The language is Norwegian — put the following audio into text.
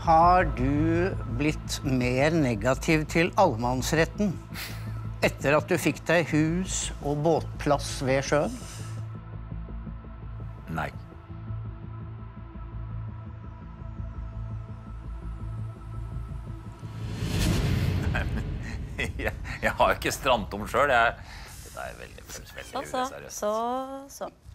Har du blitt mer negativ til allemannsretten etter at du fikk deg hus og båtplass ved sjøen? Nei. Jeg har jo ikke strandtom selv. Det er veldig seriøst. Så.